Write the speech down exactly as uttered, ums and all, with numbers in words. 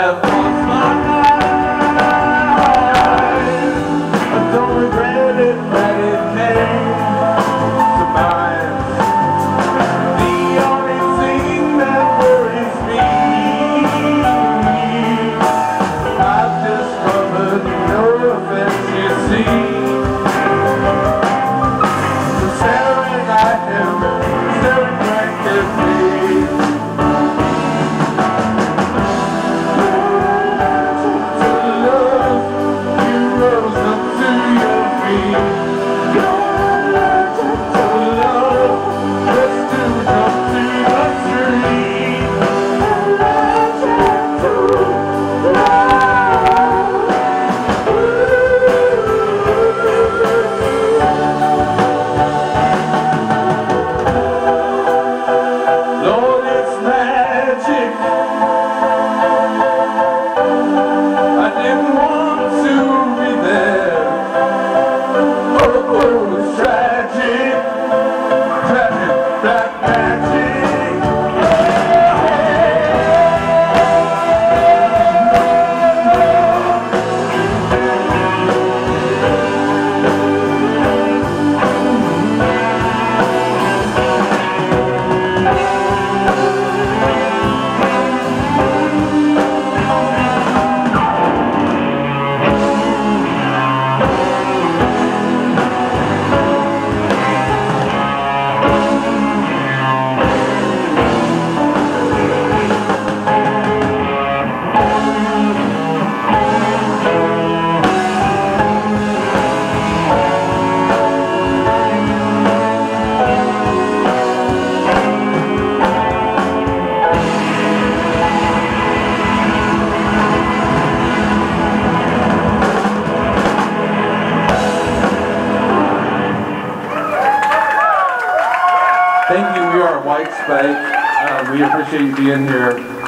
have lost my mind. I don't regret it that it came to mind. The only thing that worries me, I've discovered no offense, you see. The staring at him, staring back at me. Thank you. We are White Spike. Uh, we appreciate you being here.